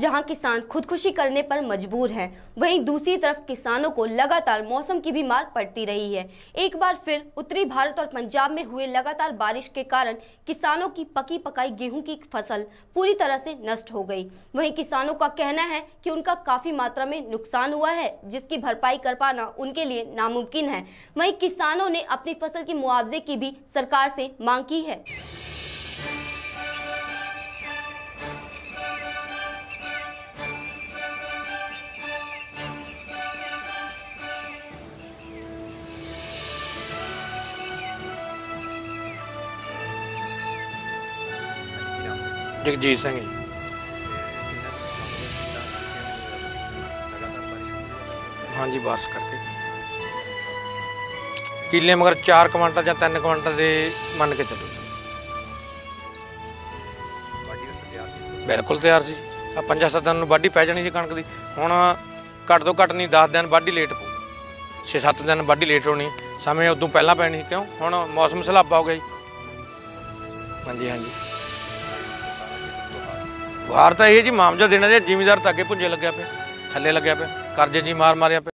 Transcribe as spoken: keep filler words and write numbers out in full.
जहां किसान खुदकुशी करने पर मजबूर हैं, वहीं दूसरी तरफ किसानों को लगातार मौसम की भी मार पड़ती रही है। एक बार फिर उत्तरी भारत और पंजाब में हुए लगातार बारिश के कारण किसानों की पकी पकाई गेहूं की फसल पूरी तरह से नष्ट हो गई। वहीं किसानों का कहना है कि उनका काफी मात्रा में नुकसान हुआ है, जिसकी भरपाई कर पाना उनके लिए नामुमकिन है। वहीं किसानों ने अपनी फसल की मुआवजे की भी सरकार से मांग की है। जगजीत सिंह जी। हाँ जी, बारिश करके किले मगर चार क्विंटल या तीन क्विंटल दे मन के चलो। बिल्कुल तैयार सी। आ पंजा सत्त दिन वाढी पै जानी सी कणक दी। हुण घੱਟ ਤੋਂ ਘੱਟ नहीं दस दिन वाढी लेट पऊ, छे सत्त दिन वाढी लेट होनी, समय उदों पहलां पैनी। क्यों हुण मौसम सलाबा हो गया जी। हाँ जी हाँ जी, बाहर तो ये जी मामजा देना, जिमीदार तो अगे भुंजे लग्या पे, थले लग्या पे, करजे जी मार मारिया पे।